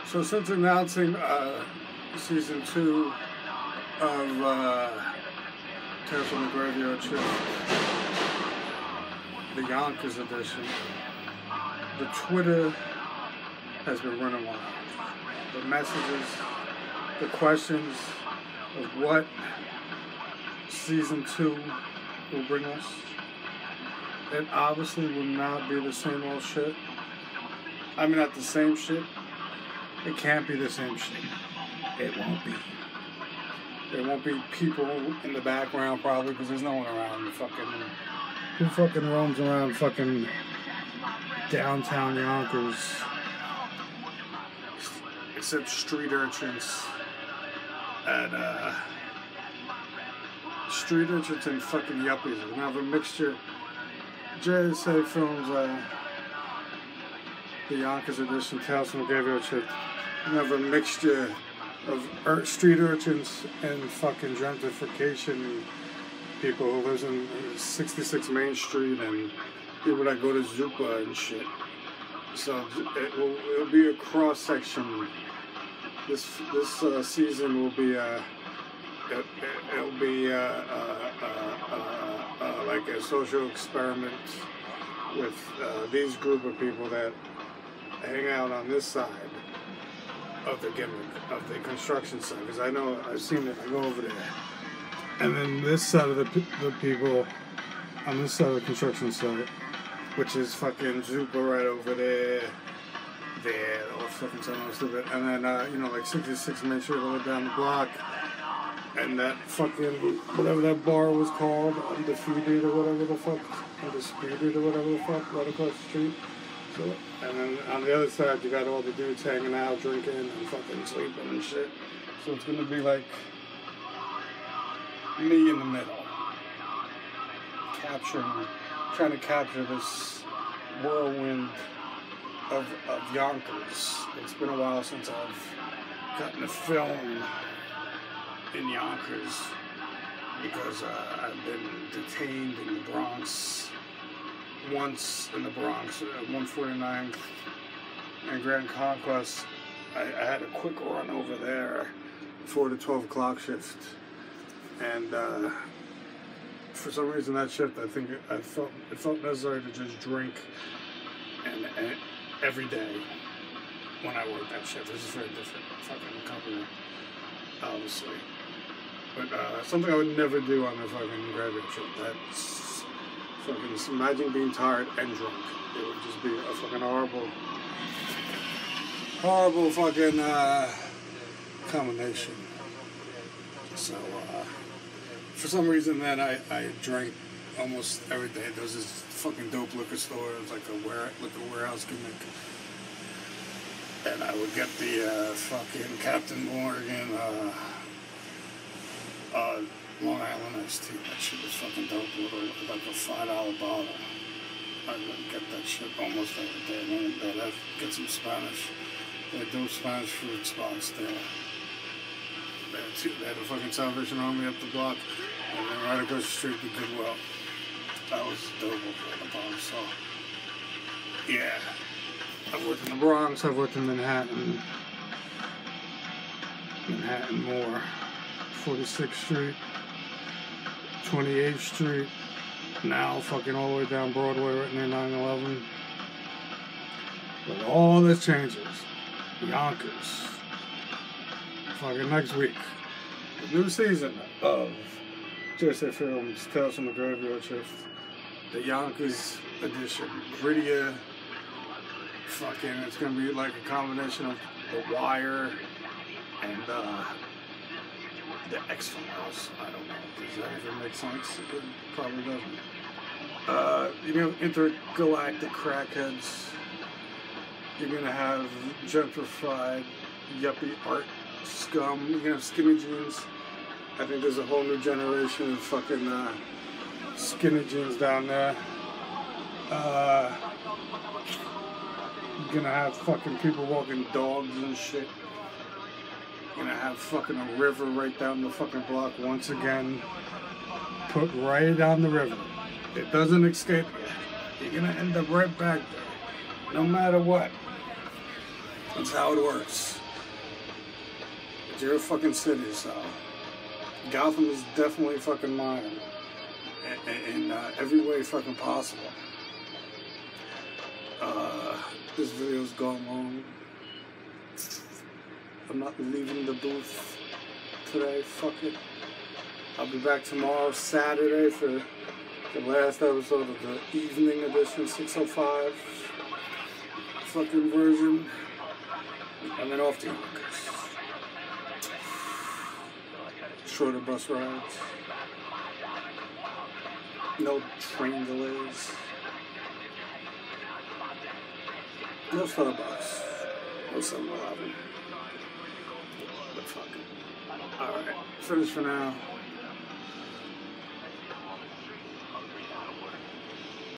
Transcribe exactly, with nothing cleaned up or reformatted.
So since announcing uh, season two of uh, Tales from the Graveyard Shift, the Yonkers edition, the Twitter has been running wild. The messages, the questions of what season two will bring us. It obviously will not be the same old shit. I mean, not the same shit. It can't be the same shit. It won't be. There won't be people in the background probably because there's no one around. Fucking, who fucking roams around fucking downtown Yonkers except street urchins and uh, street urchins and fucking yuppies. We're gonna have a mixture. J S A Films, uh, the Yonkers edition, Tales from the Graveyard Shift. We have a mixture of ur- street urchins and fucking gentrification people who lives in sixty-six Main Street and people that go to Zupa and shit. So it will it'll be a cross section. This this uh, season will be uh, it, it'll be uh, uh, uh, uh, uh, like a social experiment with uh, these group of people that hang out on this side of the gimmick, of the construction side, because I know, I've seen it, I go over there. And then this side of the, the people, on this side of the construction site, which is fucking Zupa right over there, there, all fucking something stupid. And then, uh, you know, like sixty-six Main Street, all the way down the block, and that fucking, whatever that bar was called, Undefeated or whatever the fuck, Undisputed or whatever the fuck, right across the street. So, and then on the other side, you got all the dudes hanging out, drinking, and fucking sleeping and shit. So it's gonna be like me in the middle, capturing, trying to capture this whirlwind of, of Yonkers. It's been a while since I've gotten a film in Yonkers because uh, I've been detained in the Bronx. Once in the Bronx, at one forty-nine and Grand Conquest, I, I had a quick run over there before the twelve o'clock shift. And uh, for some reason that shift, I think it, I felt, it felt necessary to just drink and, and every day when I worked that shift. This is very different fucking company, obviously. But uh, something I would never do on the fucking graveyard shift. That's fucking, just imagine being tired and drunk. It would just be a fucking horrible, horrible fucking uh, combination. So, uh, for some reason then I, I drank almost every day. There was this fucking dope liquor store. It was like a ware, liquor warehouse gimmick. And I would get the uh, fucking Captain Morgan, uh, uh, Long Island iced tea. That shit was fucking dope. Like a five dollar bottle. I would get that shit almost every day. And then I'd get some Spanish. They had dope Spanish fruit spots there. They had, two, they had a fucking Salvation Army up the block. And then right across the street, the Goodwill. That was dope over the Bronx. So, yeah. I've worked in the Bronx. I've worked in Manhattan. Manhattan more. forty-sixth Street. twenty-eighth Street, now fucking all the way down Broadway right near nine eleven. But all this changes. Yonkers. Fucking next week. The new season of J S A Films, Tales from the Graveyard Shift. The Yonkers edition. Grittier. Fucking, it's gonna be like a combination of The Wire and, uh, the X-Files. I don't know. Does that even make sense? It probably doesn't. Uh, you're going to have intergalactic crackheads. You're going to have gentrified yuppie art scum. You're going to have skinny jeans. I think there's a whole new generation of fucking uh, skinny jeans down there. Uh, you're going to have fucking people walking dogs and shit. Gonna have fucking a river right down the fucking block once again. Put right down the river. It doesn't escape you. You're gonna end up right back there. No matter what. That's how it works. You're a fucking city, so Gotham is definitely fucking mine in, in uh, every way fucking possible. Uh, this video's gone long. I'm not leaving the booth today. Fuck it. I'll be back tomorrow, Saturday, for the last episode of the evening edition, six oh five fucking version. And then off to Yonkers. Shorter bus rides. No train delays. No Starbucks. No seven eleven. But fuck it. Alright. Finish for now.